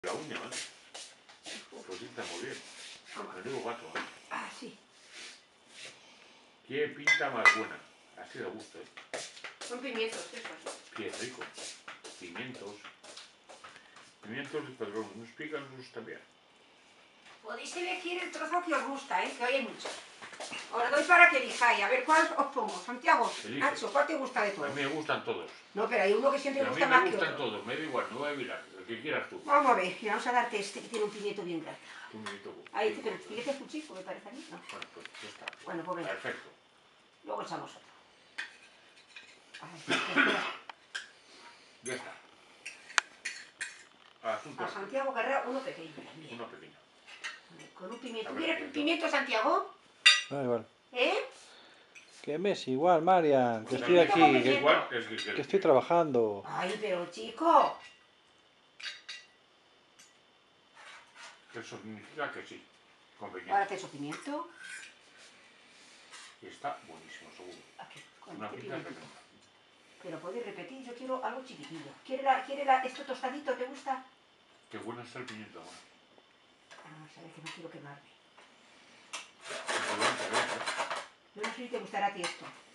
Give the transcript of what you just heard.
La uña, ¿eh? Pues pinta muy bien. Menudo gato, ¿eh? Ah, sí. Qué pinta más buena. Así de gusto, ¿eh? Son pimientos, esos. Qué rico. Pimientos. Pimientos y pedrones. Unos pican, unos también. Podéis elegir el trozo que os gusta, ¿eh? Que hoy hay muchos. Os doy para que elijáis. A ver, ¿cuál os pongo? Santiago, Elige. Nacho, ¿cuál te gusta de A todos? mí me gustan todos. No, pero hay uno que siempre Y a me mí gusta me más que gustan otro. todos. Me da igual, no voy a mirar. El que quieras tú. Vamos a ver, y vamos a darte este que tiene un pimiento bien grande. Pimiento. Ahí, pero fíjate es un chico, me parece a mí, ¿no? Bueno, pues ya está. Bueno, pues venga. Perfecto. Luego echamos otro. Ay, Ya está. Asunto. a Santiago Carrera uno pequeño también. Uno pequeño. Con un pimiento. A ver, ¿Quieres pimiento. pimiento, Santiago? Da igual. ¿Eh? Que me es igual, Marian, que Sí, estoy pimiento con aquí, pimiento. Igual es que estoy trabajando. Ay, pero chico. Eso significa que sí. Con Ahora pimiento. te echo pimiento. Y está buenísimo, seguro. Aquí, con Una este pinta pimiento. tremenda. Pero podéis repetir, yo quiero algo chiquitillo. ¿Quiere esto tostadito? ¿Te gusta? Qué bueno está el pimiento, ¿no? Ah, sabes que no quiero quemarme. Qué bueno, qué bueno, ¿eh? Yo no sé si te gustará a ti esto.